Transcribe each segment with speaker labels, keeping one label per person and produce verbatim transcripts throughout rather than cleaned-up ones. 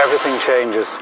Speaker 1: everything changes.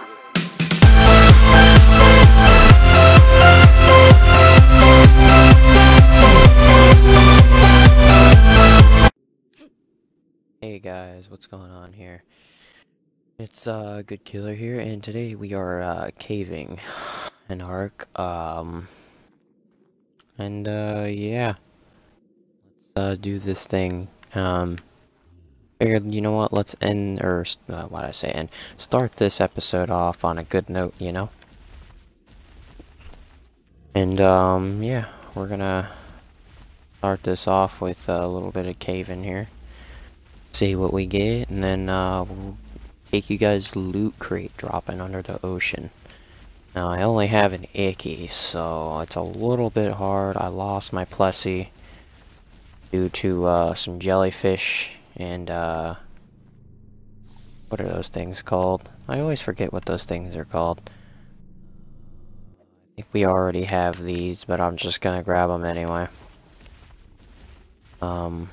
Speaker 2: Hey guys, what's going on here? It's uh Good Killer here, and today we are uh caving an arc. Um and uh yeah. Let's uh do this thing. Um figured, you know what, let's end or uh, what I say end start this episode off on a good note, you know? And um yeah, we're gonna start this off with a little bit of caving here. See what we get, and then uh we'll take you guys loot crate dropping under the ocean. Now I only have an icky, so it's a little bit hard. I lost my Plessy due to uh, some jellyfish and uh, what are those things called? I always forget what those things are called. I think we already have these, but I'm just gonna grab them anyway. Um.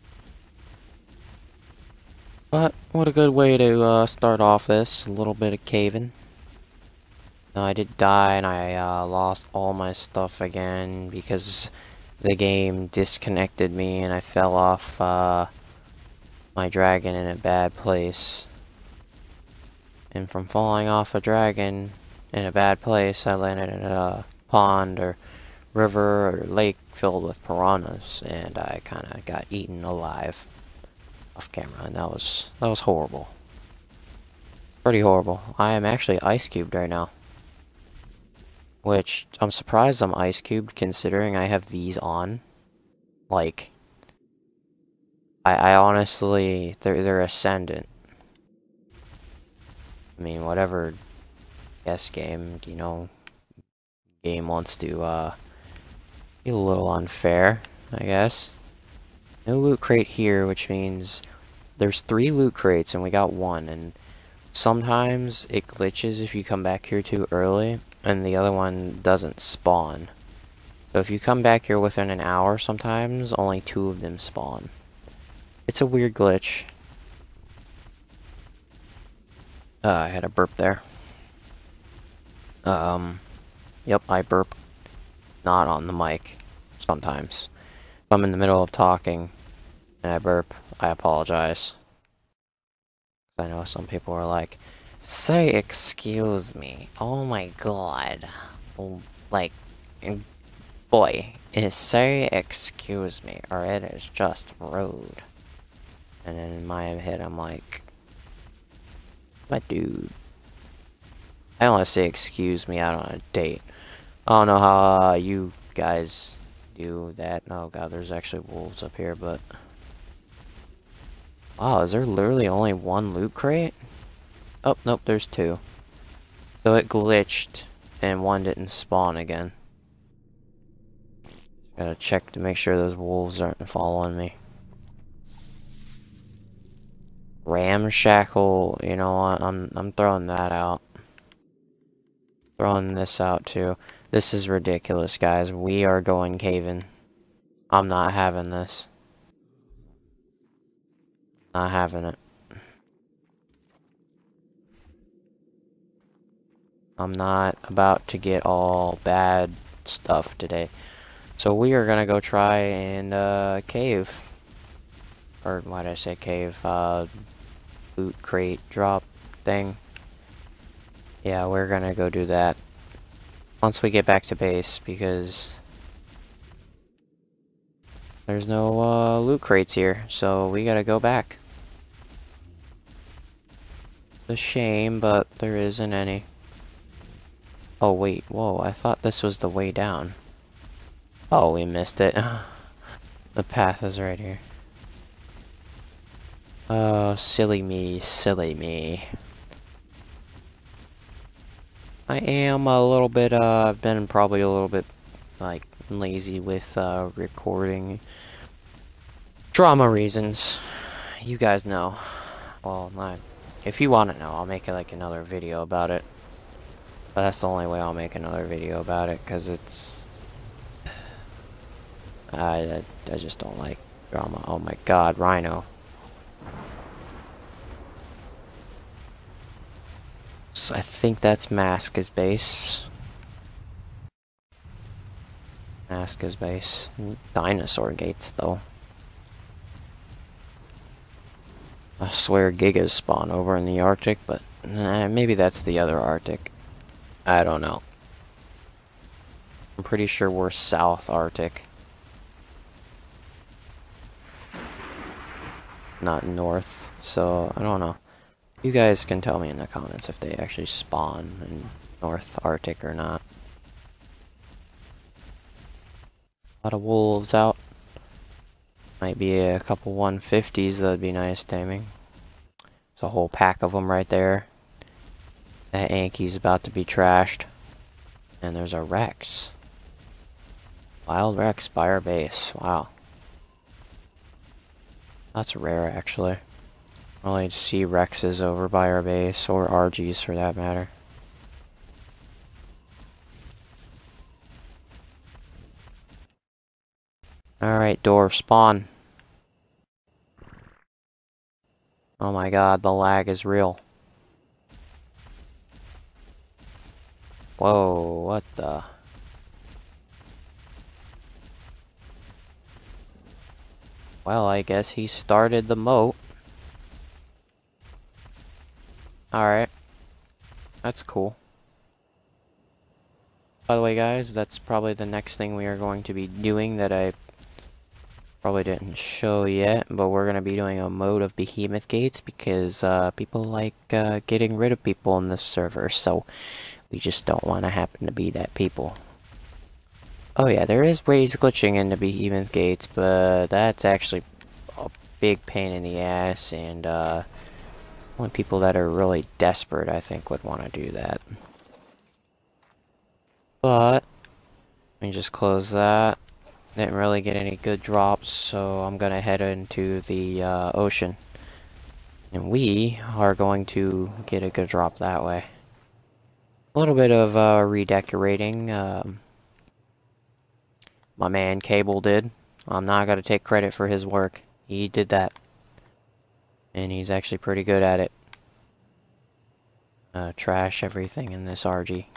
Speaker 2: But, what a good way to uh, start off this, a little bit of caving. Now, I did die and I uh, lost all my stuff again because the game disconnected me and I fell off uh, my dragon in a bad place. And from falling off a dragon in a bad place, I landed in a pond or river or lake filled with piranhas, and I kind of got eaten alive. Off camera, and that was that was horrible. Pretty horrible. I am actually ice cubed right now, which I'm surprised I'm ice cubed considering I have these on. Like, I I honestly they're they're ascendant. I mean, whatever guess game, you know, game wants to uh be a little unfair, I guess. No loot crate here, which means there's three loot crates and we got one, and sometimes it glitches if you come back here too early and the other one doesn't spawn. So if you come back here within an hour, sometimes only two of them spawn. It's a weird glitch. Uh, I had a burp there. Um, yep, I burp. Not on the mic. Sometimes. If I'm in the middle of talking and I burp, I apologize. I know some people are like, say excuse me. Oh my god. Like, boy, is say excuse me, or it is just rude. And then in my head, I'm like, my dude. I don't want to say excuse me out on a date. I don't know how uh, you guys do that. Oh god, there's actually wolves up here, but wow, is there literally only one loot crate? Oh, nope, there's two. So it glitched and one didn't spawn again. Gotta check to make sure those wolves aren't following me. Ramshackle, you know what, I'm I'm throwing that out. Throwing this out too. This is ridiculous, guys. We are going caving. I'm not having this. Not having it. I'm not about to get all bad stuff today. So we are gonna go try and uh, cave. Or why did I say cave? Uh, loot crate drop thing. Yeah, we're gonna go do that once we get back to base, because there's no uh, loot crates here, so we gotta go back. It's a shame, but there isn't any. Oh wait, whoa, I thought this was the way down. Oh, we missed it. The path is right here. Oh, silly me, silly me. I am a little bit, uh, I've been probably a little bit, like, lazy with, uh, recording. Drama reasons. You guys know. Well, not, if you want to know, I'll make, like, another video about it. But that's the only way I'll make another video about it, because it's... I, I, I just don't like drama. Oh my god, Rhino. that's, I think that's Maska's base. Maska's base. Dinosaur gates, though. I swear Gigas spawn over in the Arctic, but nah, maybe that's the other Arctic. I don't know. I'm pretty sure we're South Arctic. Not North, so I don't know. You guys can tell me in the comments if they actually spawn in North Arctic or not. A lot of wolves out. Might be a couple one fifties, that'd be nice taming. There's a whole pack of them right there. That Yankee's about to be trashed. And there's a Rex. Wild Rex by our base. Wow. That's rare, actually. Only to see Rexes over by our base, or R Gs for that matter. Alright, dwarf spawn. Oh my god, the lag is real. Whoa, what the... Well, I guess he started the moat. Alright. That's cool. By the way, guys, that's probably the next thing we are going to be doing that I probably didn't show yet, but we're going to be doing a mode of Behemoth Gates because uh, people like uh, getting rid of people in this server, so we just don't want to happen to be that people. Oh yeah, there is ways glitching into Behemoth Gates, but that's actually a big pain in the ass, and uh, only people that are really desperate, I think, would want to do that. But, let me just close that. Didn't really get any good drops, so I'm going to head into the uh, ocean. And we are going to get a good drop that way. A little bit of uh, redecorating. Um, my man Cable did. I'm not going to take credit for his work. He did that. And he's actually pretty good at it. Uh, trash everything in this R G.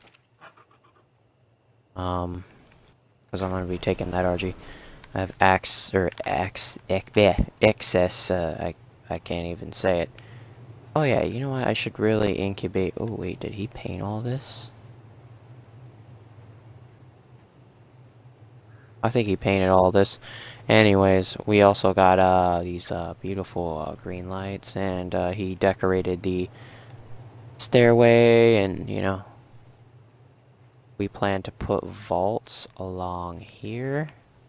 Speaker 2: Um... Because I'm going to be taking that R G. I have ax or ax excess. Uh, I I can't even say it. Oh yeah, you know what? I should really incubate. Oh wait, did he paint all this? I think he painted all this. Anyways, we also got uh these uh beautiful uh, green lights, and uh, he decorated the stairway, and you know. We plan to put vaults along here.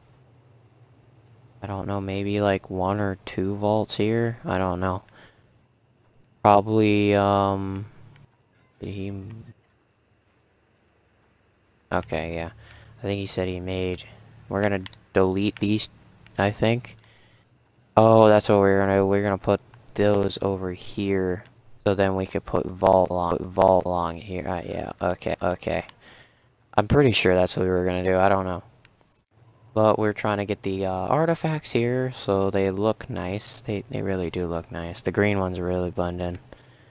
Speaker 2: I don't know, maybe like one or two vaults here. I don't know. Probably, um... Did he... Okay, yeah. I think he said he made... We're gonna delete these, I think. Oh, that's what we're gonna do. We're gonna put those over here. So then we could put vault along, vault along here. Uh, yeah, okay, okay. I'm pretty sure that's what we were gonna do, I don't know. But we're trying to get the uh, artifacts here, so they look nice. They, they really do look nice. The green ones really blend in.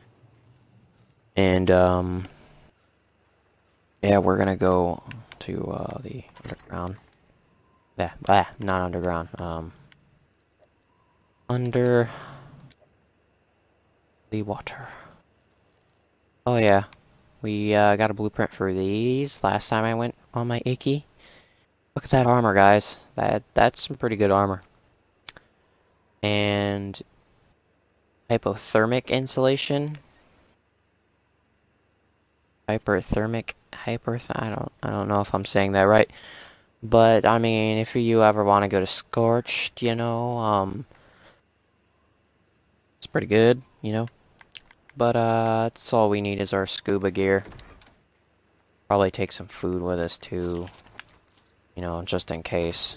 Speaker 2: And, um... yeah, we're gonna go to, uh, the underground. Yeah, ah, not underground, um... under... the water. Oh yeah. We uh, got a blueprint for these last time I went on my Icky. Look at that armor, guys. That That's some pretty good armor. And hypothermic insulation. Hyperthermic, hyper. I don't. I don't know if I'm saying that right. But I mean, if you ever want to go to Scorched, you know, um, it's pretty good, you know. But, uh, that's all we need is our scuba gear. Probably take some food with us, too. You know, just in case.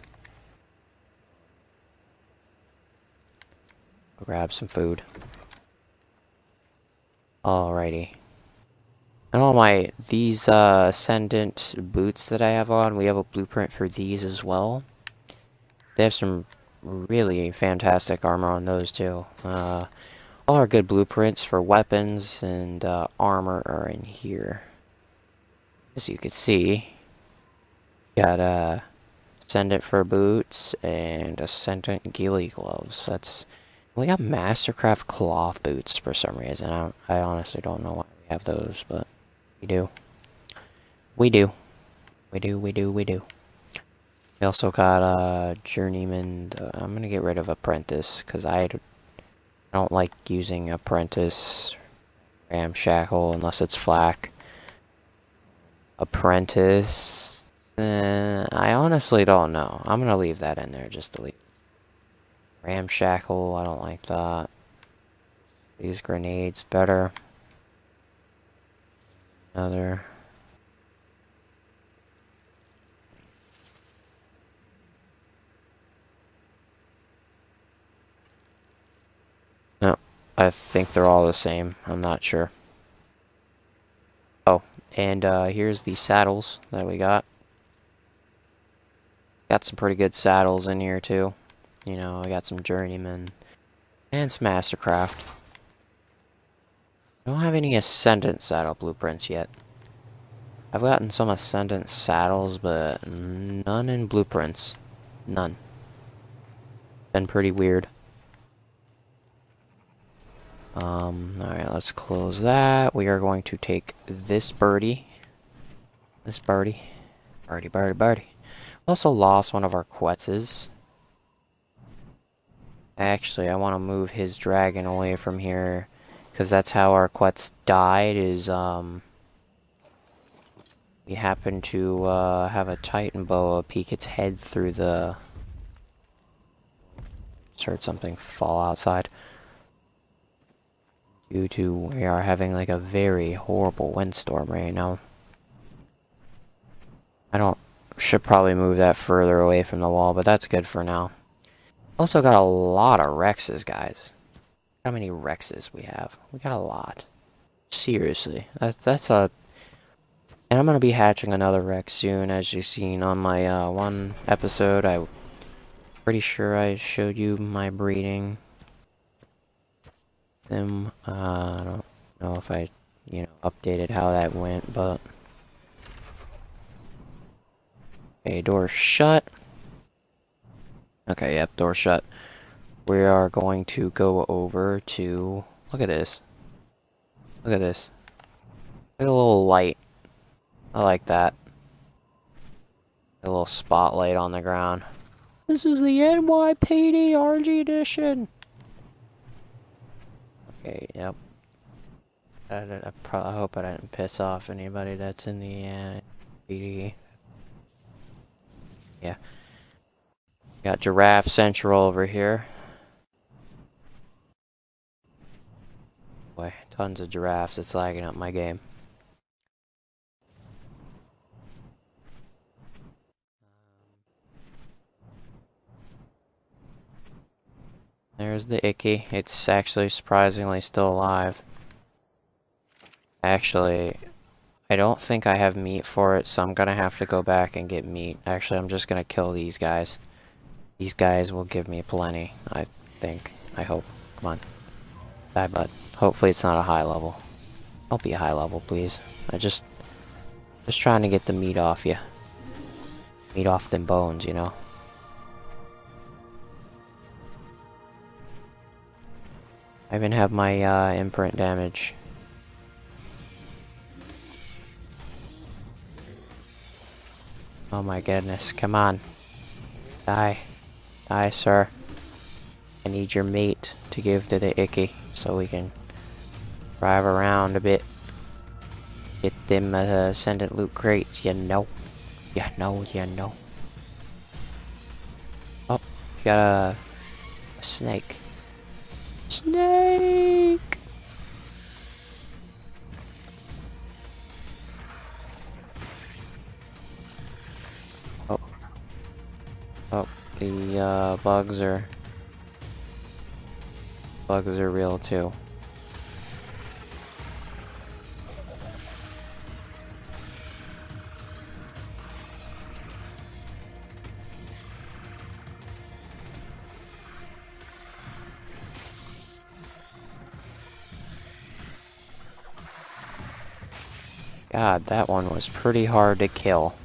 Speaker 2: I'll grab some food. Alrighty. And all my, these, uh, Ascendant boots that I have on, we have a blueprint for these as well. They have some really fantastic armor on those, too. Uh... All our good blueprints for weapons and uh, armor are in here. As you can see, got a Ascendant for boots and Ascendant ghillie gloves. That's we got Mastercraft cloth boots for some reason. I don't, I honestly don't know why we have those, but we do. We do. We do. We do. We do. We also got a uh, journeyman. Uh, I'm gonna get rid of apprentice because I don't like using apprentice ramshackle unless it's flak. Apprentice. Uh, I honestly don't know. I'm gonna leave that in there just to leave. Ramshackle, I don't like that. These grenades better. Another. No, I think they're all the same. I'm not sure. Oh, and uh, here's the saddles that we got. Got some pretty good saddles in here too. You know, I got some journeyman and some Mastercraft. I don't have any Ascendant saddle blueprints yet. I've gotten some Ascendant saddles, but none in blueprints. None. Been pretty weird. Um, alright, let's close that. We are going to take this birdie. This birdie. Birdie, birdie, birdie. Also lost one of our Quetzes. Actually, I want to move his dragon away from here. Because that's how our Quetz died, is, um... we happened to, uh, have a Titan boa peek its head through the... Just heard something fall outside. Due to, we are having, like, a very horrible windstorm right now. I don't... Should probably move that further away from the wall, but that's good for now. Also got a lot of Rexes, guys. How many Rexes we have? We got a lot. Seriously. That's, that's a... And I'm going to be hatching another Rex soon, as you've seen on my uh, one episode. I'm pretty sure I showed you my breeding them. Uh, I don't know if I, you know, updated how that went, but... Okay, door shut. Okay, yep, door shut. We are going to go over to... Look at this. Look at this. Look at a little light. I like that. A little spotlight on the ground. This is the N Y P D R G edition. Okay, yep. I, I, I, pro I hope I didn't piss off anybody that's in the uh, P D. Yeah. Got Giraffe Central over here. Boy, tons of giraffes. It's lagging up my game. There's the Icky. It's actually surprisingly still alive. Actually, I don't think I have meat for it, so I'm gonna have to go back and get meat. Actually, I'm just gonna kill these guys. These guys will give me plenty, I think. I hope. Come on. Die, bud. Hopefully it's not a high level. Don't be a high level, please. I just... Just trying to get the meat off you. Meat off them bones, you know? I even have my uh, imprint damage. Oh my goodness, come on. Die. Die, sir. I need your meat to give to the Icky so we can drive around a bit. Get them uh, Ascendant loot crates, you know. You know, you know. Oh, we got a, a snake. Snake! Oh. Oh, the uh, bugs are... Bugs are real too. God, that one was pretty hard to kill.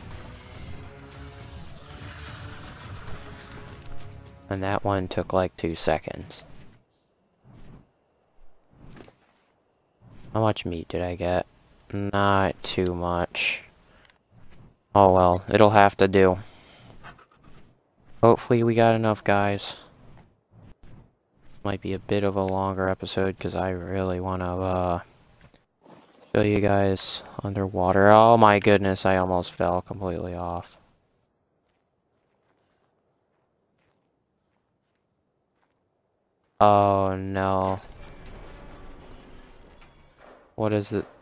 Speaker 2: And that one took like two seconds. How much meat did I get? Not too much. Oh well, it'll have to do. Hopefully we got enough, guys. Might be a bit of a longer episode because I really want to uh, show you guys underwater. Oh my goodness, I almost fell completely off. Oh no. What is it?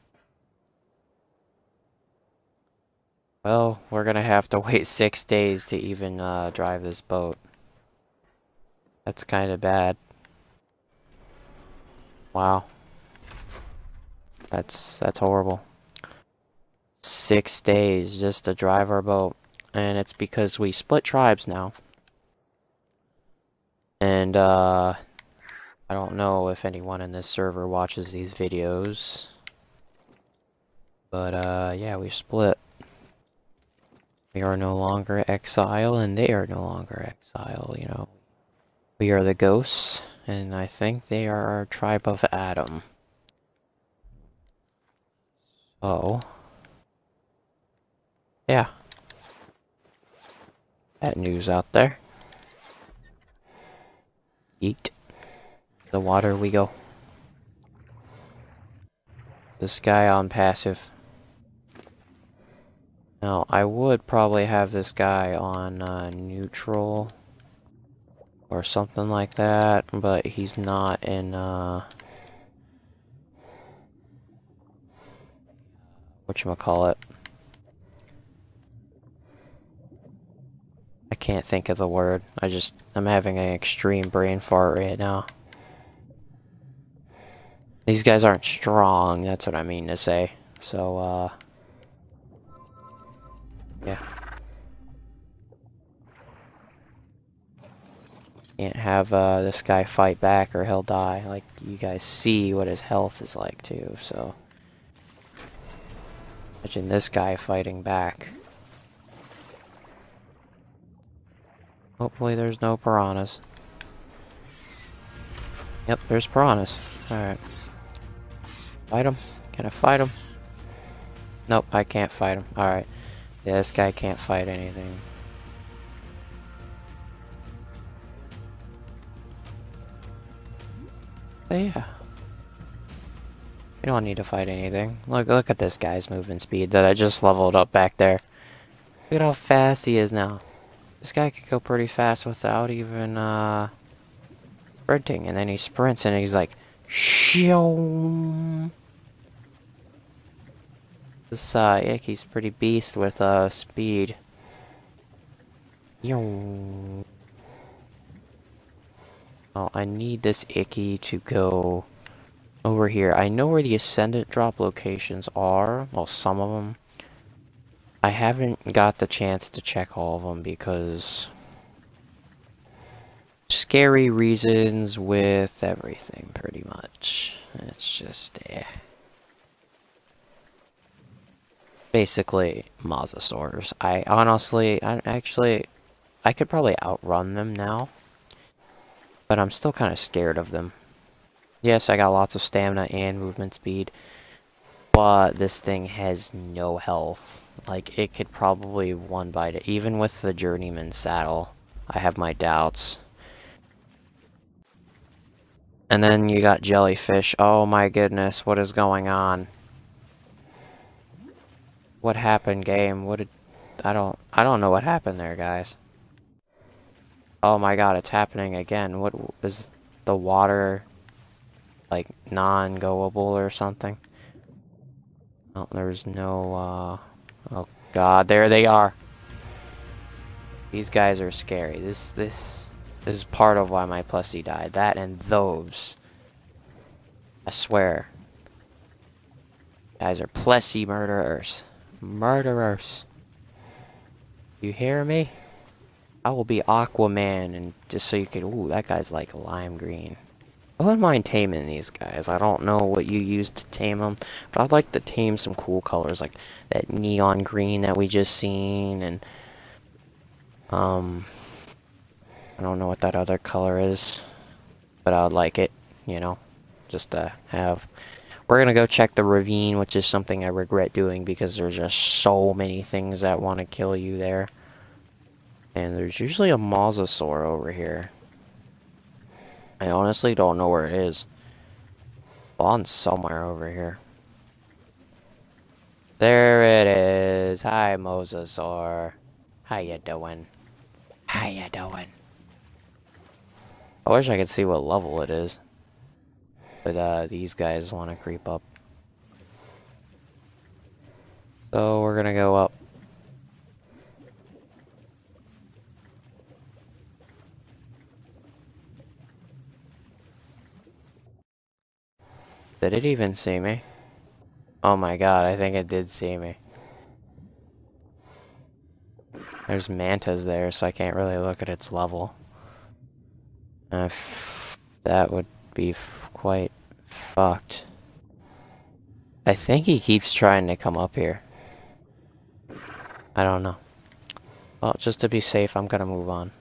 Speaker 2: Well, we're gonna have to wait six days to even uh, drive this boat. That's kind of bad. Wow. That's that's horrible. Six days just to drive our boat. And it's because we split tribes now. And uh I don't know if anyone in this server watches these videos. But uh yeah, we split. We are no longer exile and they are no longer exile, you know. We are the ghosts, and I think they are our tribe of Adam. So, yeah. That news out there. Eat. The water we go. This guy on passive. Now, I would probably have this guy on uh, neutral. Or something like that, but he's not in, uh... whatchamacallit. I can't think of the word. I just... I'm having an extreme brain fart right now. These guys aren't strong, that's what I mean to say. So, uh... yeah. Can't have uh, this guy fight back or he'll die. Like, you guys see what his health is like, too, so... Imagine this guy fighting back. Hopefully there's no piranhas. Yep, there's piranhas. Alright. Fight him? Can I fight him? Nope, I can't fight him. Alright. Yeah, this guy can't fight anything. But yeah. You don't need to fight anything. Look look at this guy's movement speed that I just leveled up back there. Look at how fast he is now. This guy could go pretty fast without even uh sprinting, and then he sprints and he's like shoo. This uh Icky's pretty beast with uh speed. Yo. Oh, I need this Icky to go over here. I know where the Ascendant drop locations are. Well, some of them. I haven't got the chance to check all of them because... scary reasons with everything, pretty much. It's just, eh. Basically, Mosasaurs. I honestly, I actually, I could probably outrun them now. But I'm still kind of scared of them. Yes, I got lots of stamina and movement speed. But this thing has no health. Like, it could probably one bite it. Even with the Journeyman saddle, I have my doubts. And then you got Jellyfish. Oh my goodness, what is going on? What happened, game? What did... I don't... I don't know what happened there, guys. Oh my god, it's happening again. What is the water, like, non-goable or something? Oh, there's no, uh... oh god, there they are! These guys are scary. This, this, this is part of why my Plessy died. That and those. I swear. Guys are Plessy murderers. Murderers. You hear me? I will be Aquaman, and just so you could, ooh, that guy's like lime green. I wouldn't mind taming these guys. I don't know what you use to tame them, but I'd like to tame some cool colors like that neon green that we just seen, and um, I don't know what that other color is, but I'd like it, you know, just to have. We're gonna go check the ravine, which is something I regret doing because there's just so many things that want to kill you there. And there's usually a mosasaur over here. I honestly don't know where it is. Spawn's somewhere over here. There it is. Hi, mosasaur. How you doing? How you doing? I wish I could see what level it is. But uh, these guys want to creep up. So we're gonna go up. Did it even see me? Oh my god, I think it did see me. There's mantas there, so I can't really look at its level. Uh, f that would be f quite fucked. I think he keeps trying to come up here. I don't know. Well, just to be safe, I'm gonna move on.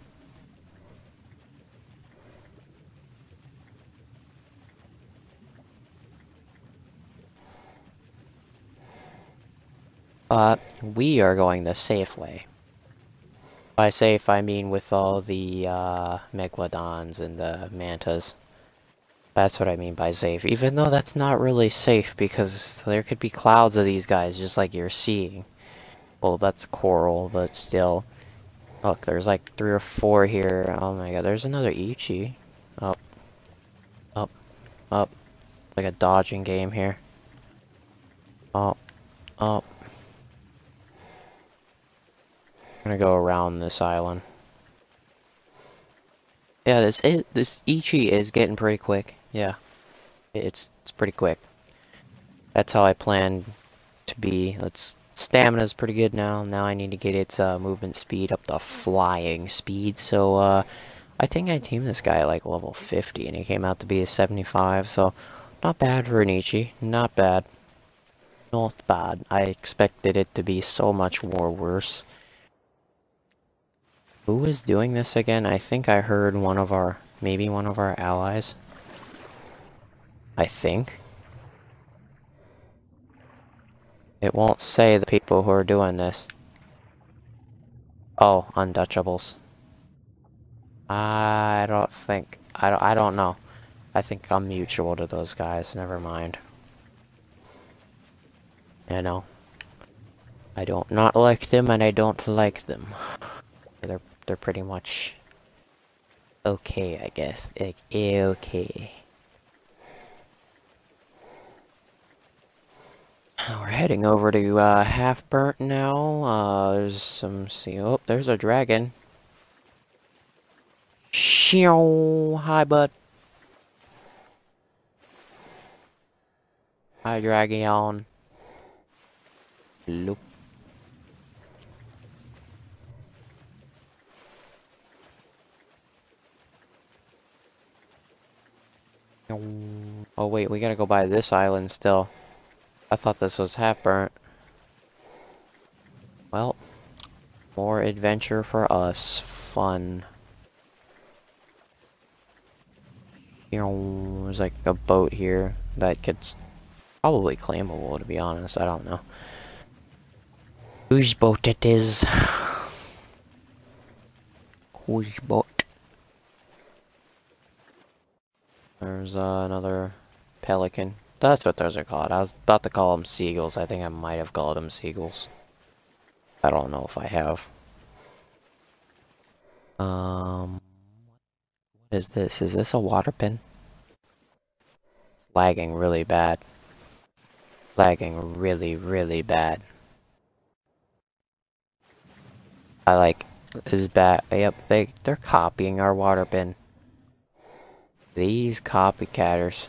Speaker 2: Uh, we are going the safe way. By safe, I mean with all the, uh, megalodons and the mantas. That's what I mean by safe, even though that's not really safe, because there could be clouds of these guys, just like you're seeing. Well, that's coral, but still. Look, there's like three or four here. Oh my god, there's another Ichi. Up. Up. Up. It's like a dodging game here. Up. Up. I'm gonna go around this island. Yeah, this it, this Ichi is getting pretty quick. Yeah, it's it's pretty quick. That's how I plan to be. Let's stamina's pretty good now. Now I need to get its uh, movement speed up to flying speed. So uh, I think I teamed this guy at like level fifty, and he came out to be a seventy-five. So not bad for an Ichi. Not bad. Not bad. I expected it to be so much more worse. Who is doing this again? I think I heard one of our, maybe one of our allies. I think. It won't say the people who are doing this. Oh, untouchables. I don't think, I don't, I don't know. I think I'm mutual to those guys, never mind. You know. I don't not like them and I don't like them. They're they're pretty much okay, I guess. Like, okay. We're heading over to uh, Half Burnt now. Uh, there's some. See, oh, there's a dragon. Shoo! Hi, bud. Hi, dragon. Loop. Oh wait, we gotta go by this island still. I thought this was Half Burnt. Well, more adventure for us. Fun. You know, there's like a boat here that gets probably claimable, to be honest. I don't know whose boat it is. Whose boat? There's uh, another pelican. That's what those are called. I was about to call them seagulls. I think I might have called them seagulls. I don't know if I have. Um, what is this? Is this a water pin? Lagging really bad. Lagging really, really bad. I like this bad. Yep, they they're copying our water bin. These copycatters.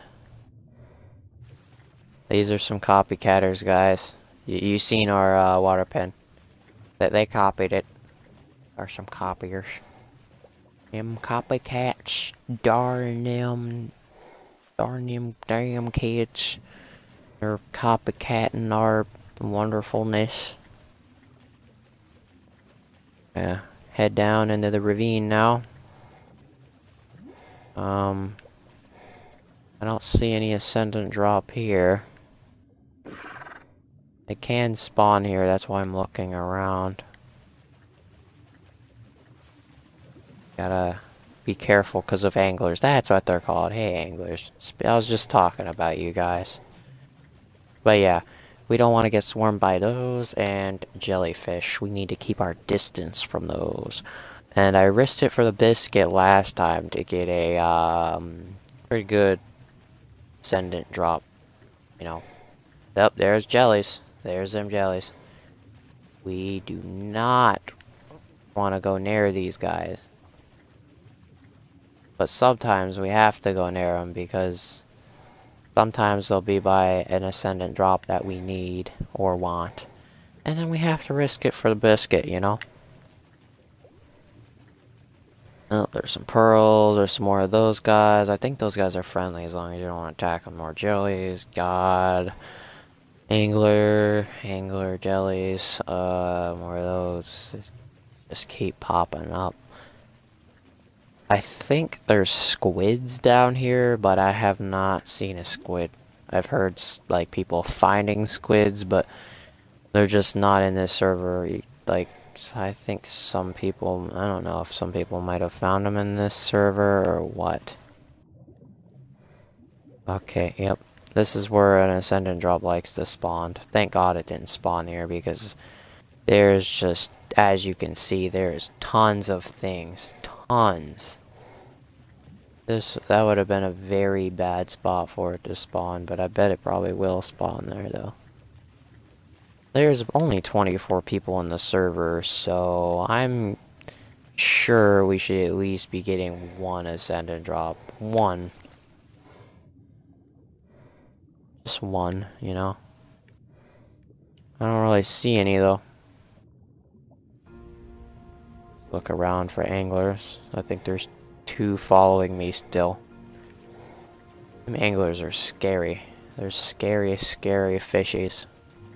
Speaker 2: These are some copycatters, guys. You you seen our uh, water pen? That they copied it. Are some copiers. Them copycats. Darn them. Darn them damn kids. They're copycatting our wonderfulness. Yeah, head down into the ravine now. Um, I don't see any ascendant drop here. They can spawn here, that's why I'm looking around. Gotta be careful because of anglers. That's what they're called. Hey, anglers. I was just talking about you guys. But yeah, we don't want to get swarmed by those and jellyfish. We need to keep our distance from those. And I risked it for the biscuit last time to get a um, pretty good ascendant drop. You know. Yep, there's jellies. There's them jellies. We do not want to go near these guys. But sometimes we have to go near them because sometimes they'll be by an ascendant drop that we need or want. And then we have to risk it for the biscuit, you know? Oh, there's some pearls, there's some more of those guys. I think those guys are friendly as long as you don't want to attack them. More jellies, god. Angler, angler jellies, uh, more of those. Just keep popping up. I think there's squids down here, but I have not seen a squid. I've heard, like, people finding squids, but they're just not in this server. Like, I think some people, I don't know if some people might have found them in this server or what. Okay, yep. This is where an ascendant drop likes to spawn. Thank God it didn't spawn here because there's just, as you can see, there's tons of things. Tons. This, that would have been a very bad spot for it to spawn, but I bet it probably will spawn there, though. There's only twenty-four people in the server, so I'm sure we should at least be getting one ascendant drop. One. Just one, you know? I don't really see any, though. Look around for anglers. I think there's two following me still. Them anglers are scary. They're scary, scary fishies.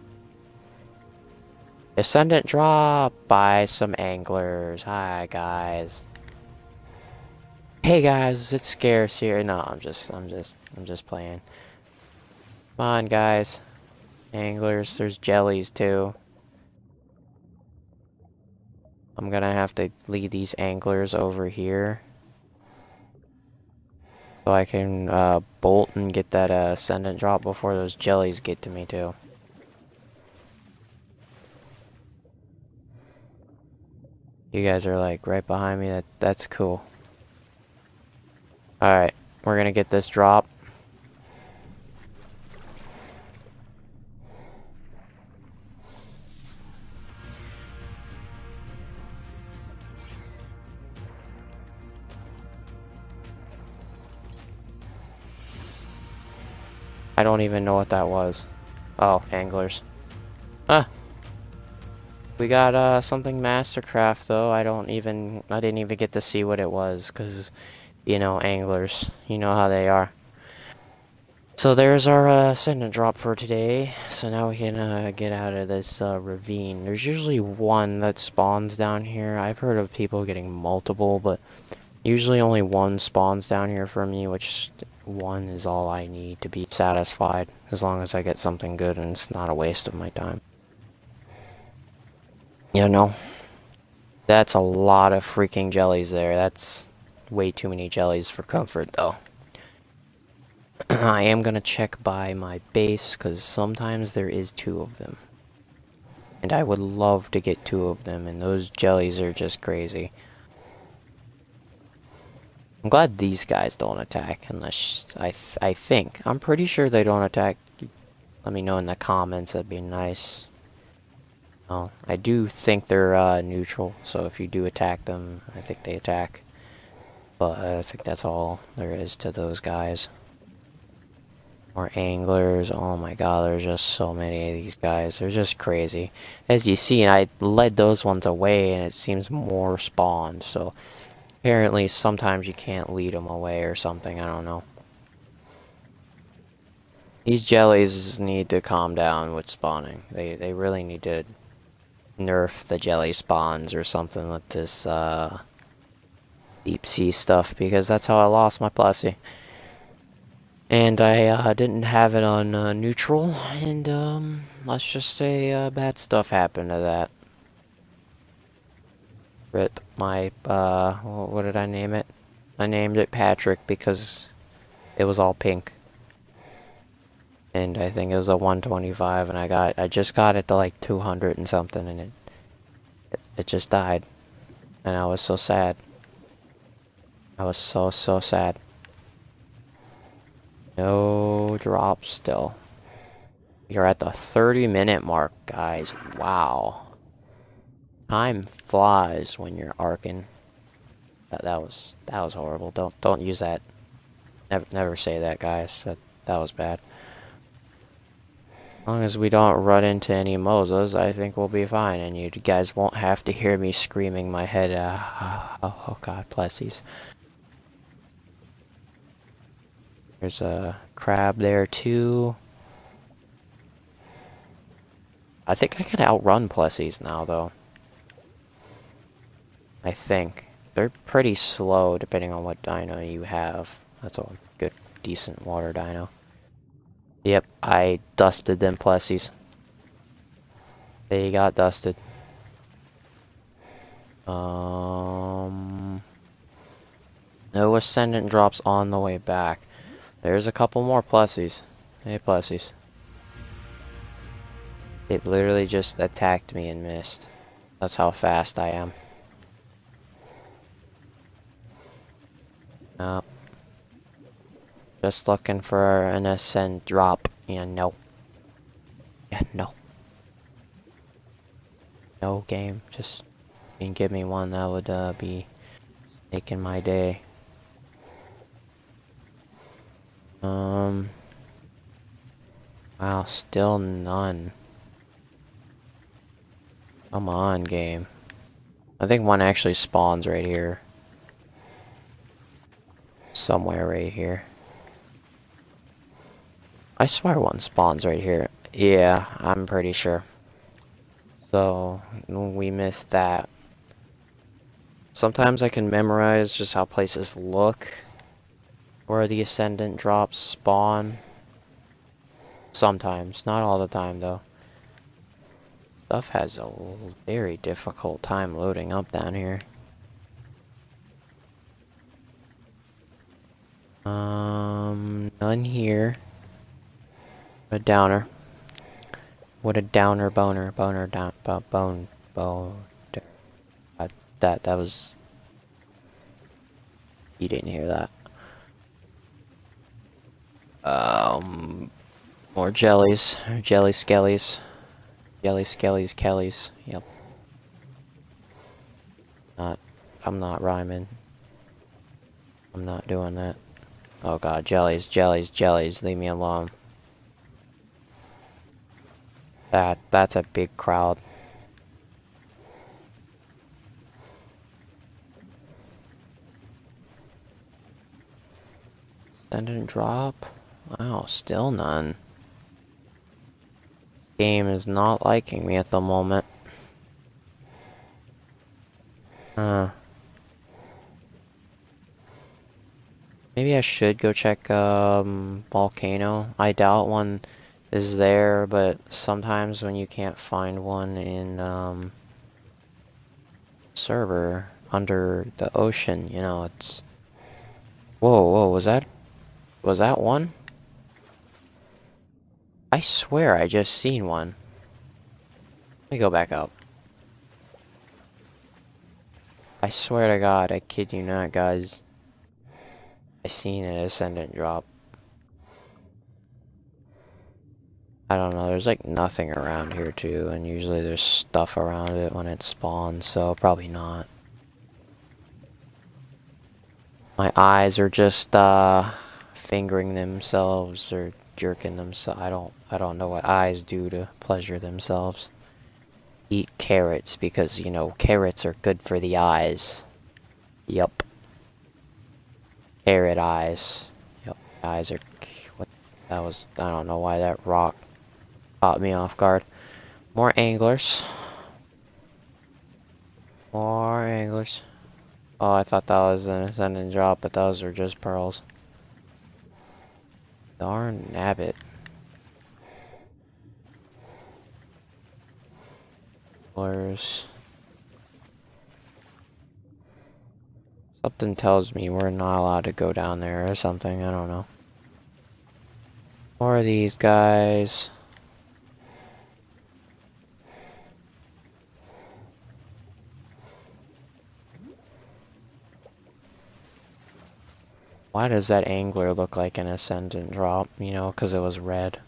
Speaker 2: Ascendant drop by some anglers. Hi guys. Hey guys, it's scarce here. No, I'm just I'm just I'm just playing. Come on guys. Anglers, there's jellies too. I'm gonna have to lead these anglers over here. So I can uh, bolt and get that uh, ascendant drop before those jellies get to me too. You guys are like right behind me. That that's cool. Alright, we're gonna get this drop. I don't even know what that was. Oh, anglers. Huh. We got uh, something Mastercraft though. I don't even, I didn't even get to see what it was because, you know, anglers. You know how they are. So there's our uh, ascendant drop for today. So now we can uh, get out of this uh, ravine. There's usually one that spawns down here. I've heard of people getting multiple, but usually only one spawns down here for me, which one is all I need to be satisfied, as long as I get something good and it's not a waste of my time. You know, that's a lot of freaking jellies there. That's way too many jellies for comfort, though. I am gonna check by my base, because sometimes there is two of them. And I would love to get two of them, and those jellies are just crazy. I'm glad these guys don't attack, unless I, th I think. I'm pretty sure they don't attack. Let me know in the comments, that'd be nice. Oh, I do think they're uh, neutral, so if you do attack them, I think they attack. But uh, I think that's all there is to those guys. More anglers, oh my god, there's just so many of these guys. They're just crazy. As you see, I led those ones away, and it seems more spawned, so apparently sometimes you can't lead them away or something, I don't know. These jellies need to calm down with spawning. They they really need to nerf the jelly spawns or something with this uh, deep sea stuff, because that's how I lost my Plessy. And I uh, didn't have it on uh, neutral, and um, let's just say uh, bad stuff happened to that. Rip my, uh, what did I name it? I named it Patrick because it was all pink. And I think it was a one twenty-five, and I got, I just got it to like two hundred and something, and it, it, it just died. And I was so sad. I was so, so sad. No drops still. You're at the thirty minute mark, guys. Wow. Time flies when you're arcing. That that was that was horrible. Don't don't use that. Never never say that, guys. That that was bad. As long as we don't run into any Mosas, I think we'll be fine, and you guys won't have to hear me screaming my head. Uh, oh, oh God, Plessies. There's a crab there too. I think I can outrun Plessies now, though. I think. They're pretty slow, depending on what dino you have. That's a good, decent water dino. Yep, I dusted them Plessies. They got dusted. Um, no ascendant drops on the way back. There's a couple more Plessies. Hey, Plessies. It literally just attacked me and missed. That's how fast I am. No. Just looking for an ascent drop. Yeah, no. Yeah, no. No game. Just you can give me one, that would uh, be making my day. Um. Wow, still none. Come on, game. I think one actually spawns right here. Somewhere right here. I swear one spawns right here. Yeah, I'm pretty sure. So, we missed that. Sometimes I can memorize just how places look, where the ascendant drops spawn. Sometimes, not all the time though. Stuff has a very difficult time loading up down here. Um, none here. A downer. What a downer boner boner down bo bone bone. Uh, that that was. You didn't hear that. Um, more jellies, jelly skellies, jelly skellies, kellys. Yep. Not. I'm not rhyming. I'm not doing that. Oh God, jellies, jellies, jellies. Leave me alone. That that's a big crowd. Send and drop. Wow, still none. This game is not liking me at the moment. Huh. Maybe I should go check um, Volcano. I doubt one is there, but sometimes when you can't find one in um, server under the ocean, you know, it's. Whoa, whoa, was that was that one? I swear I just seen one. Let me go back up. I swear to God, I kid you not, guys. I seen an ascendant drop. I don't know, there's like nothing around here too, and usually there's stuff around it when it spawns, so probably not. My eyes are just uh fingering themselves or jerking themselves. I don't I don't know what eyes do to pleasure themselves. Eat carrots because, you know, carrots are good for the eyes. Yup. Carrot eyes. Yep, eyes are what That was, I don't know why that rock caught me off guard. More anglers. More anglers. Oh, I thought that was an ascendant drop, but those are just pearls. Darn nabbit. Where's... Something tells me we're not allowed to go down there or something, I don't know. More of these guys. Why does that angler look like an ascendant drop? You know, because it was red.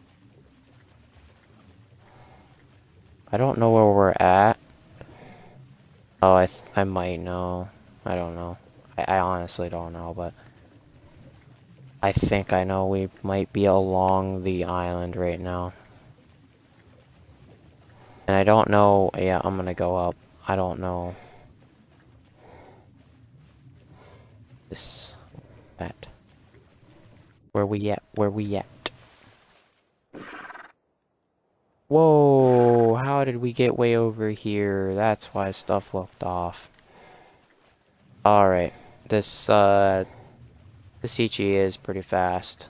Speaker 2: I don't know where we're at. Oh, I, th I might know. I don't know. I, I honestly don't know, but... I think I know we might be along the island right now. And I don't know... Yeah, I'm gonna go up. I don't know. This... That. Where we at? Where we at? Whoa! How did we get way over here? That's why stuff looked off. Alright. This, uh... This Ichi is pretty fast.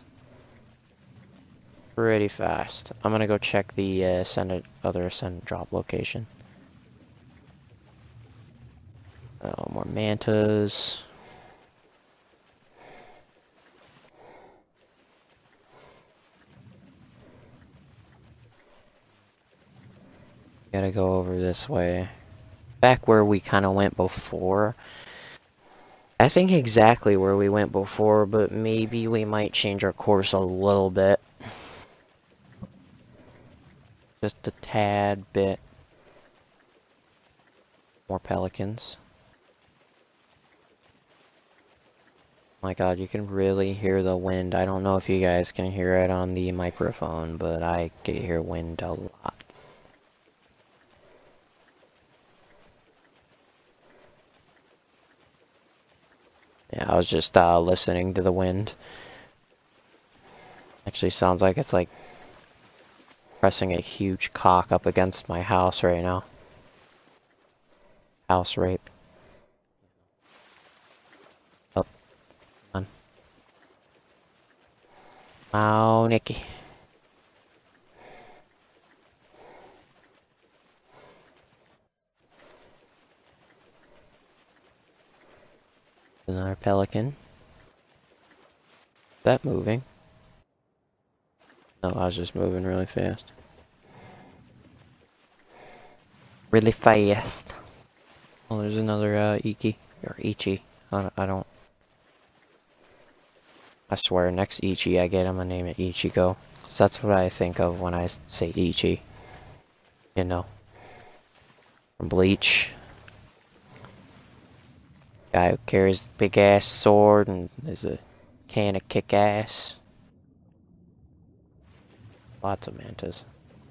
Speaker 2: Pretty fast. I'm gonna go check the uh, ascendant, other ascendant drop location. Oh, more mantas. Gotta go over this way. Back where we kind of went before. I think exactly where we went before, but maybe we might change our course a little bit. Just a tad bit. More pelicans. My god, you can really hear the wind. I don't know if you guys can hear it on the microphone, but I can hear wind a lot. Yeah, I was just uh, listening to the wind. Actually sounds like it's like pressing a huge cock up against my house right now. House rape. Oh, come on. Oh, Nikki. Another pelican. Is that moving? No, I was just moving really fast. Really fast. Oh, there's another uh, Iki. Or Ichi. I don't, I don't... I swear, next Ichi I get, I'm gonna name it Ichigo. So that's what I think of when I say Ichi. You know. From Bleach. Guy who carries a big ass sword and is a can of kick ass. Lots of mantas.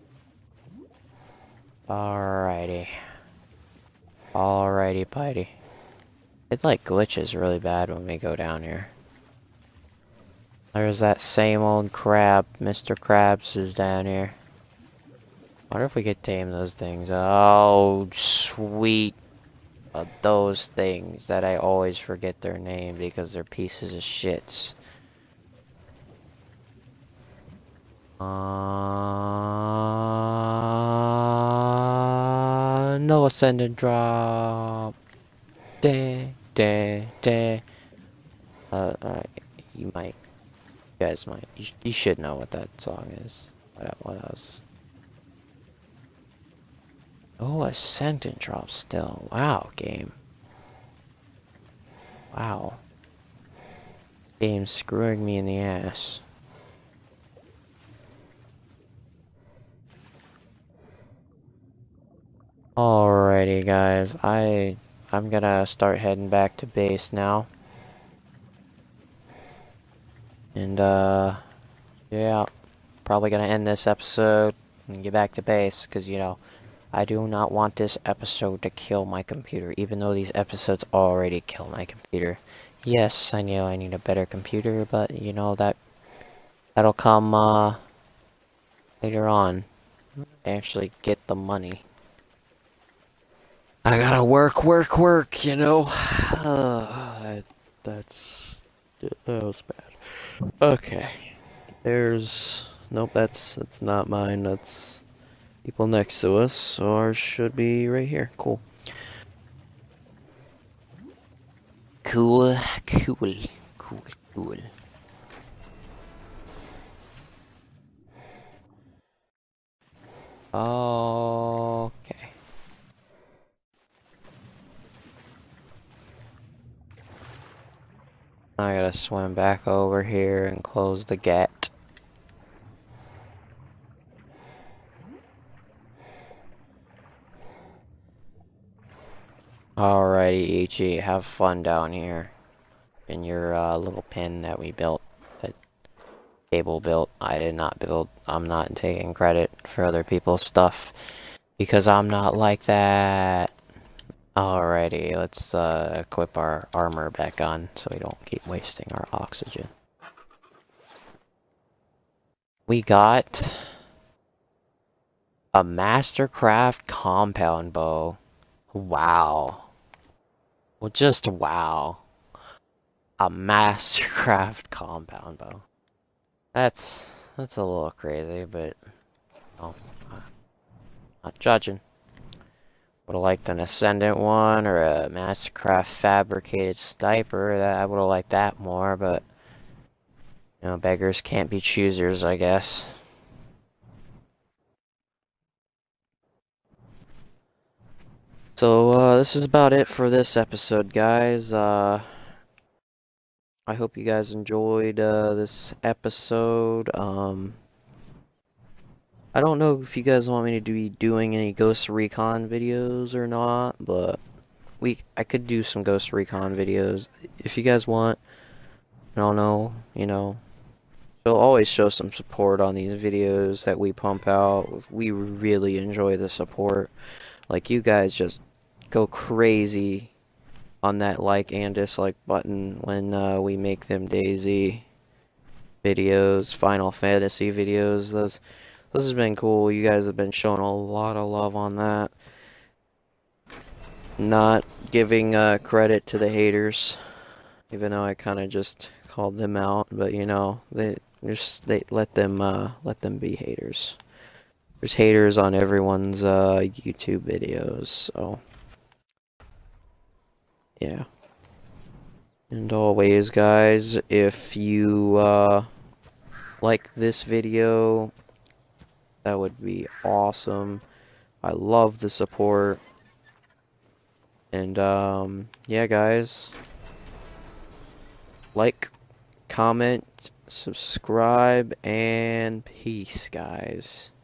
Speaker 2: Alrighty. Alrighty, bitey. It like glitches really bad when we go down here. There's that same old crab. Mister Krabs is down here. Wonder if we could tame those things. Oh, sweet. Uh, those things that I always forget their name because they're pieces of shits. Uh, no ascendant drop. Da, da, da. Uh, uh, you might, you guys might, you, sh you should know what that song is. What, what else? Oh, ascendant drop still. Wow, game. Wow. This game's screwing me in the ass. Alrighty, guys. I I'm gonna start heading back to base now. And uh yeah, probably gonna end this episode and get back to base because you know I do not want this episode to kill my computer, even though these episodes already kill my computer. Yes, I know I need a better computer, but you know that That'll come, uh, later on. Actually get the money. I gotta work, work, work, you know? Uh, that, that's... that was bad. Okay. There's... Nope, that's, that's not mine. That's people next to us. So ours should be right here. Cool. Cool, cool, cool, cool. Okay. I gotta swim back over here and close the gate. Alrighty, Ichi, have fun down here in your uh, little pen that we built, that Cable built. I did not build. I'm not taking credit for other people's stuff because I'm not like that. Alrighty, let's uh, equip our armor back on so we don't keep wasting our oxygen. We got a Mastercraft compound bow. Wow. Well, just wow. A Mastercraft compound bow. That's that's a little crazy, but oh, not judging. Would have liked an Ascendant one or a Mastercraft fabricated sniper. That I would have liked that more, but you know, beggars can't be choosers, I guess. So uh, this is about it for this episode, guys. Uh, I hope you guys enjoyed uh, this episode. Um, I don't know if you guys want me to be doing any Ghost Recon videos or not, but we I could do some Ghost Recon videos if you guys want. I don't know, you know. So always show some support on these videos that we pump out. We really enjoy the support. Like, you guys just go crazy on that like and dislike button when uh, we make them DayZ videos, Final Fantasy videos. Those, those has been cool. You guys have been showing a lot of love on that. Not giving uh, credit to the haters, even though I kind of just called them out. But you know, they just they let them uh, let them be haters. There's haters on everyone's uh, YouTube videos, so yeah. And always, guys, if you uh, like this video, that would be awesome. I love the support. And um, yeah, guys, like, comment, subscribe, and peace, guys.